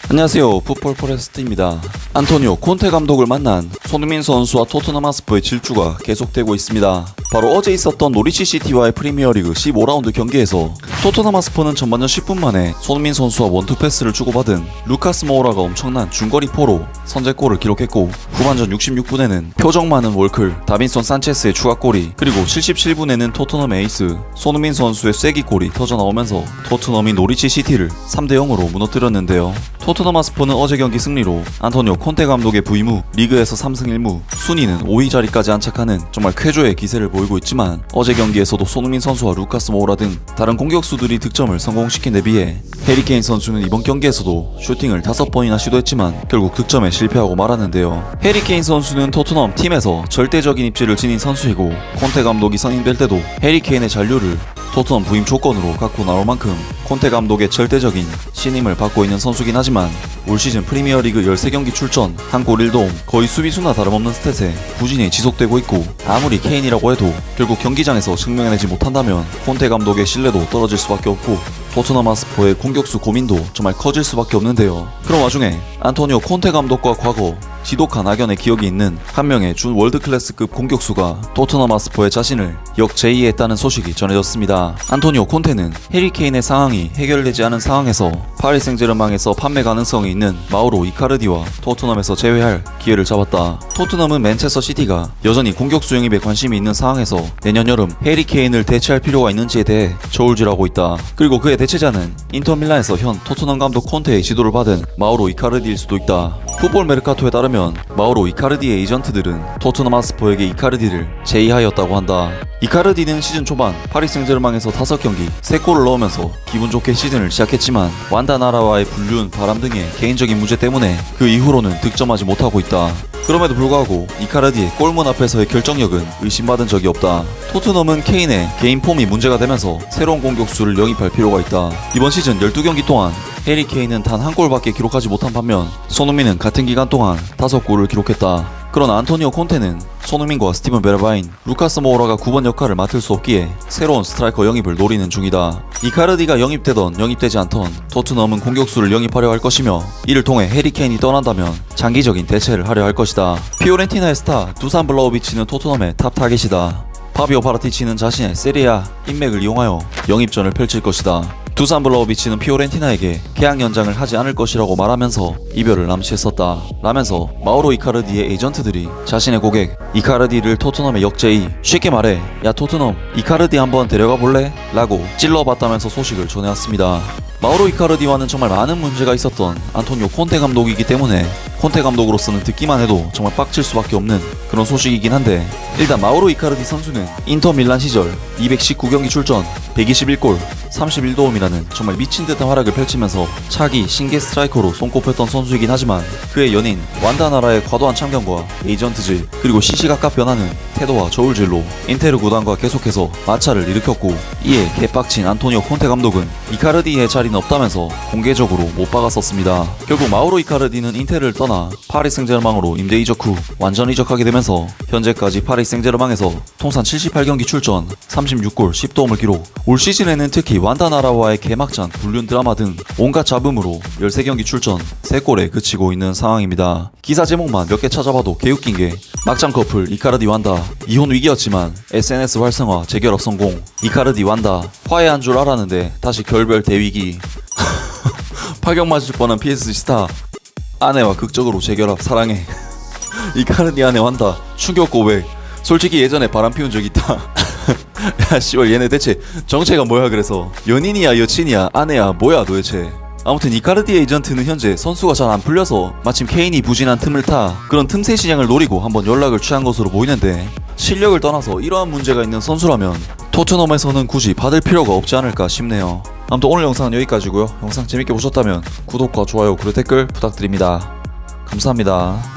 안녕하세요, 풋볼 포레스트입니다. 안토니오 콘테 감독을 만난 손흥민 선수와 토트넘 하스퍼의 질주가 계속되고 있습니다. 바로 어제 있었던 노리치 시티와의 프리미어리그 15라운드 경기에서 토트넘 하스퍼는 전반전 10분 만에 손흥민 선수와 원투 패스를 주고받은 루카스 모우라가 엄청난 중거리 포로 선제골을 기록했고, 후반전 66분에는 표정 많은 월클, 다빈손 산체스의 추가골이, 그리고 77분에는 토트넘 에이스 손흥민 선수의 쐐기골이 터져나오면서 토트넘이 노리치 시티를 3대0으로 무너뜨렸는데요. 토트넘 하스퍼는 어제 경기 승리로 안토니오 콘테 감독의 부임 후 리그에서 3승 1무, 순위는 5위 자리까지 안착하는 정말 쾌조의 기세를 보이고 있지만, 어제 경기에서도 손흥민 선수와 루카스 모우라 등 다른 공격수들이 득점을 성공시킨 데 비해 해리 케인 선수는 이번 경기에서도 슈팅을 5번이나 시도했지만 결국 득점에 실패하고 말았는데요. 해리 케인 선수는 토트넘 팀에서 절대적인 입지를 지닌 선수이고, 콘테 감독이 선임될 때도 해리 케인의 잔류를 토트넘 부임 조건으로 갖고 나올 만큼 콘테 감독의 절대적인 신임을 받고 있는 선수긴 하지만, 올 시즌 프리미어리그 13경기 출전, 한 골 1도움, 거의 수비수나 다름없는 스탯에 부진이 지속되고 있고, 아무리 케인이라고 해도 결국 경기장에서 증명해내지 못한다면 콘테 감독의 신뢰도 떨어질 수밖에 없고, 토트넘 하스퍼의 공격수 고민도 정말 커질 수밖에 없는데요. 그런 와중에 안토니오 콘테 감독과 과거 지독한 악연의 기억이 있는 한 명의 준 월드클래스급 공격수가 토트넘 하스퍼의 자신을 역제의했다는 소식이 전해졌습니다. 안토니오 콘테는 해리 케인의 상황이 해결되지 않은 상황에서 파리 생제르맹에서 판매 가능성이 있는 마우로 이카르디와 토트넘에서 재회할 기회를 잡았다. 토트넘은 맨체스터 시티가 여전히 공격수 영입에 관심이 있는 상황에서 내년 여름 해리 케인을 대체할 필요가 있는지에 대해 저울질하고 있다. 그리고 그의 대체자는 인터 밀란에서 현 토트넘 감독 콘테의 지도를 받은 마우로 이카르디일 수도 있다. 풋볼 메르카토에 따르면 마우로 이카르디의 에이전트들은 토트넘 하스퍼에게 이카르디를 제의하였다고 한다. 이카르디는 시즌 초반 파리 생제르맹에서 5경기 3골을 넣으면서 기분 좋게 시즌을 시작했지만, 완다 나라와의 불륜, 바람 등의 개인적인 문제 때문에 그 이후로는 득점하지 못하고 있다. 그럼에도 불구하고 이카르디의 골문 앞에서의 결정력은 의심받은 적이 없다. 토트넘은 케인의 개인 폼이 문제가 되면서 새로운 공격수를 영입할 필요가 있다. 이번 시즌 12경기 동안 해리 케인은 단 한 골밖에 기록하지 못한 반면, 손흥민은 같은 기간 동안 5골을 기록했다. 그러나 안토니오 콘테는 손흥민과 스티븐 베르바인, 루카스 모우라가 9번 역할을 맡을 수 없기에 새로운 스트라이커 영입을 노리는 중이다. 이카르디가 영입되던 영입되지 않던 토트넘은 공격수를 영입하려 할 것이며, 이를 통해 해리 케인이 떠난다면 장기적인 대체를 하려 할 것이다. 피오렌티나의 스타 두산 블라우비치는 토트넘의 탑 타겟이다. 파비오 파라티치는 자신의 세리아 인맥을 이용하여 영입전을 펼칠 것이다. 두산 블라우비치는 피오렌티나에게 계약 연장을 하지 않을 것이라고 말하면서 이별을 남치했었다 라면서, 마우로 이카르디의 에이전트들이 자신의 고객 이카르디를 토트넘의 역제의, 쉽게 말해 야 토트넘 이카르디 한번 데려가 볼래? 라고 찔러봤다면서 소식을 전해왔습니다. 마우로 이카르디와는 정말 많은 문제가 있었던 안토니오 콘테 감독이기 때문에 콘테 감독으로서는 듣기만 해도 정말 빡칠 수밖에 없는 그런 소식이긴 한데, 일단 마우로 이카르디 선수는 인터 밀란 시절 219경기 출전, 121골, 31도움이라는 정말 미친듯한 활약을 펼치면서 차기 신계 스트라이커로 손꼽혔던 선수이긴 하지만, 그의 연인 완다 나라의 과도한 참견과 에이전트질, 그리고 시시각각 변하는 태도와 저울질로 인테르 구단과 계속해서 마찰을 일으켰고, 이에 개빡친 안토니오 콘테 감독은 이카르디의 자리는 없다면서 공개적으로 못 박았었습니다. 결국 마우로 이카르디는 인테르를 떠나 파리 생제르맹으로 임대 이적 후 완전 이적하게 되면서 현재까지 파리 생제르맹에서 통산 78경기 출전, 36골 10도움을 기록, 올 시즌에는 특히 완다 나라와의 개막전, 불륜 드라마 등 온갖 잡음으로 13경기 출전, 3골에 그치고 있는 상황입니다. 기사 제목만 몇 개 찾아봐도 개웃긴 게, 막장 커플 이카르디 완다, 이혼 위기였지만 SNS 활성화 재결합 성공, 이카르디 완다, 화해한 줄 알았는데 다시 결별 대위기, 파격 맞을 뻔한 PSG 스타, 아내와 극적으로 재결합 사랑해, 이카르디 아내 완다, 충격 고백, 솔직히 예전에 바람 피운 적 있다. 야 씨발 얘네 대체 정체가 뭐야? 그래서 연인이야 여친이야 아내야 뭐야 도대체. 아무튼 이카르디 에이전트는 현재 선수가 잘 안 풀려서 마침 케인이 부진한 틈을 타 그런 틈새 시장을 노리고 한번 연락을 취한 것으로 보이는데, 실력을 떠나서 이러한 문제가 있는 선수라면 토트넘에서는 굳이 받을 필요가 없지 않을까 싶네요. 아무튼 오늘 영상은 여기까지고요. 영상 재밌게 보셨다면 구독과 좋아요 그리고 댓글 부탁드립니다. 감사합니다.